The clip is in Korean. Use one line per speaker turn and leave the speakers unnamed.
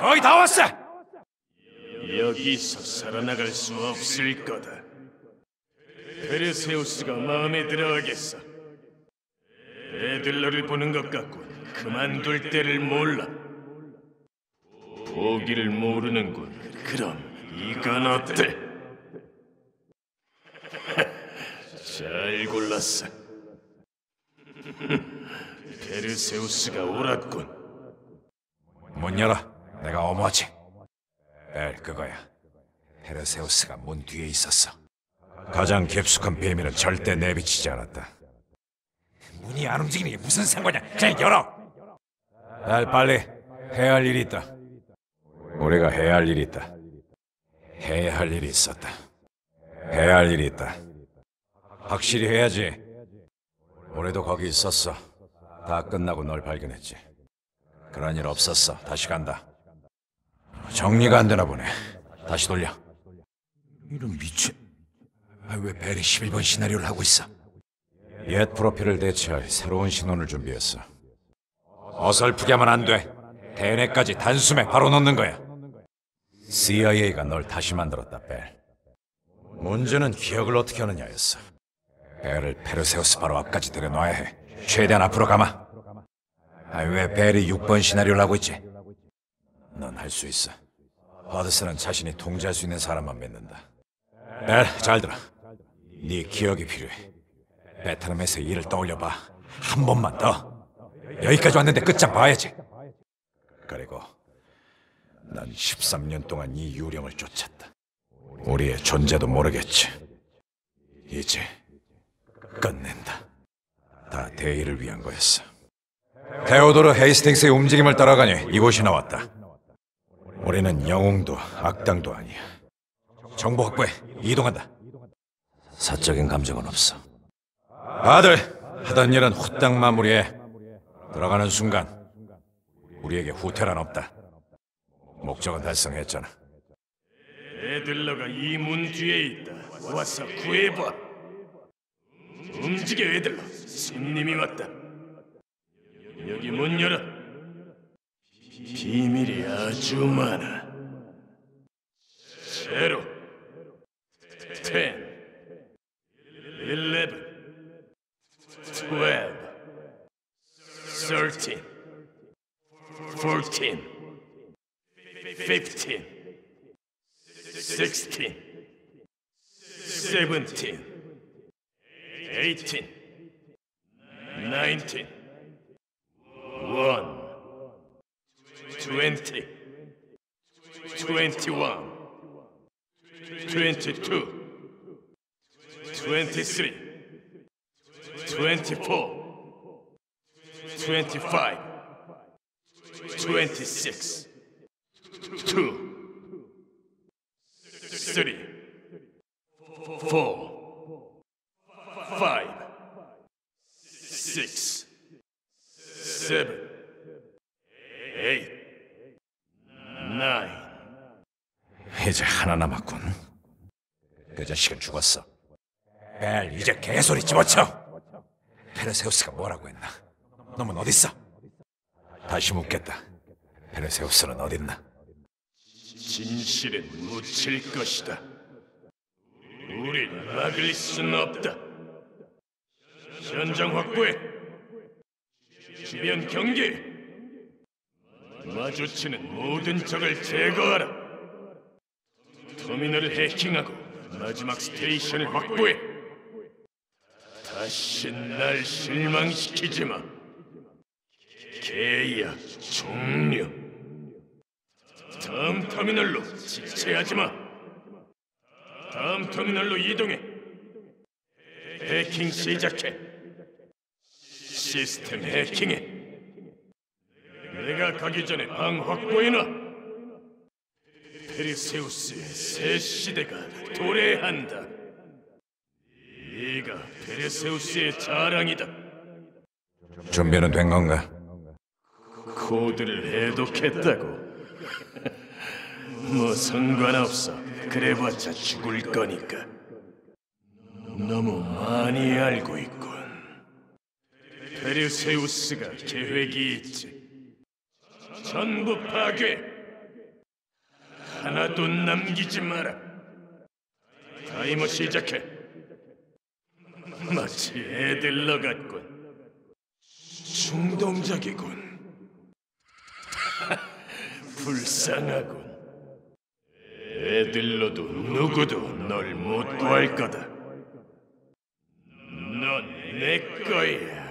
거의 다 왔어.
여기서 살아나갈 수 없을 거다. 페르세우스가 마음에 들어하겠어. 애들 너를 보는 것 같군. 그만둘 때를 몰라. 포기를 모르는군. 그럼 이건 어때? 잘 골랐어. 페르세우스가 옳았군.
문 열어. 내가 어머지. 벨, 그거야. 페르세우스가 문 뒤에 있었어. 가장 깊숙한 비밀은 절대 내비치지 않았다. 문이 안 움직이는 게 무슨 상관이야? 그냥 열어! 벨, 빨리. 해야 할 일이 있다. 우리가 해야 할 일이 있다. 해야 할 일이 있었다. 해야 할 일이 있다. 확실히 해야지. 우리도 거기 있었어. 다 끝나고 널 발견했지. 그런 일 없었어. 다시 간다. 정리가 안 되나 보네. 다시 돌려. 이런 미친... 왜 벨이 11번 시나리오를 하고 있어? 옛 프로필을 대체할 새로운 신원을 준비했어. 어설프게 하면 안 돼. 대뇌까지 단숨에 바로 넣는 거야. CIA가 널 다시 만들었다, 벨. 문제는 기억을 어떻게 하느냐였어. 벨을 페르세우스 바로 앞까지 데려놔야 해. 최대한 앞으로 감아. 왜 벨이 6번 시나리오를 하고 있지? 넌 할 수 있어. 허드슨은 자신이 통제할 수 있는 사람만 믿는다. 벨, 잘 들어. 네 기억이 필요해. 베트남에서 일을 떠올려봐. 한 번만 더. 여기까지 왔는데 끝장 봐야지. 그리고 난 13년 동안 이 유령을 쫓았다. 우리의 존재도 모르겠지. 이제 끝낸다. 다 대의를 위한 거였어. 테오도르 헤이스팅스의 움직임을 따라가니 이곳이 나왔다. 우리는 영웅도 악당도 아니야. 정보 확보해. 이동한다. 사적인 감정은 없어. 다들 하던 일은 후딱 마무리해. 들어가는 순간 우리에게 후퇴란 없다. 목적은 달성했잖아.
애들러가 이 문 뒤에 있다. 와서 구해봐. 움직여, 애들러. 손님이 왔다. 여기 문 열어. 비밀이 아주 많아. 제로, 10, 11, 12, 13, 14, 15, 16, 17, 18, 19, 1, 20, 21, 22, 23, 24, 25, 26, 2, 3, 4, 5, 6, 7, 8, 9.
이제 하나 남았군. 그 자식은 죽었어. 벨, 이제 개소리 집어쳐. 페르세우스가 뭐라고 했나? 놈은 어딨어? 다시 묻겠다. 페르세우스는 어딨나?
진실은 묻힐 것이다. 우릴 막을 수는 없다. 현장 확보해. 주변 경계. 마주치는 모든 적을 제거하라. 터미널을 해킹하고 마지막 스테이션을 확보해. 다시 날 실망시키지 마. 계약 종료. 다음 터미널로 지체하지 마. 다음 터미널로 이동해. 해킹 시작해. 시스템 해킹해. 내가 가기 전에 방 확보해놔. 페르세우스의 새 시대가 도래한다. 네가 페르세우스의 자랑이다.
준비는 된 건가?
코드를 해독했다고. 뭐 상관없어. 그래봤자 죽을 거니까. 너무 많이 알고 있군. 페르세우스가 계획이 있지. 전부 파괴. 하나도 남기지 마라. 타이머 시작해. 마치 애들러 같군. 충동적이군. 불쌍하군. 애들러도 누구도 널 못 구할 거다. 넌 내 거야.